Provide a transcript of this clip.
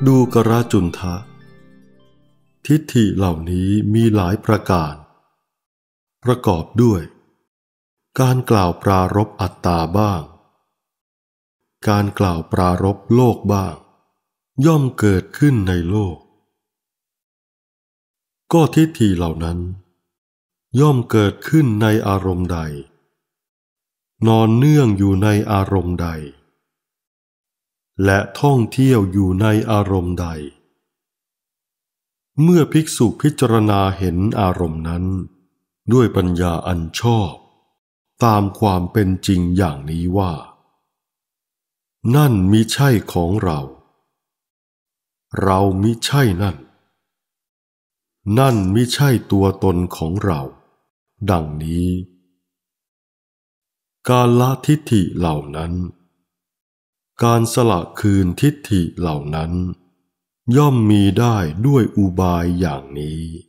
ดูกราจุนทะทิฏฐิเหล่านี้มีหลายประการประกอบด้วยการกล่าวปรารภอัตตาบ้างการกล่าวปรารภโลกบ้างย่อมเกิดขึ้นในโลกก็ทิฏฐิเหล่านั้นย่อมเกิดขึ้นในอารมณ์ใดนอนเนื่องอยู่ในอารมณ์ใดและท่องเที่ยวอยู่ในอารมณ์ใดเมื่อภิกษุพิจารณาเห็นอารมณ์นั้นด้วยปัญญาอันชอบตามความเป็นจริงอย่างนี้ว่านั่นมิใช่ของเราเรามิใช่นั่นนั่นมิใช่ตัวตนของเราดังนี้การละทิฏฐิเหล่านั้นการสละคืนทิฏฐิเหล่านั้นย่อมมีได้ด้วยอุบายอย่างนี้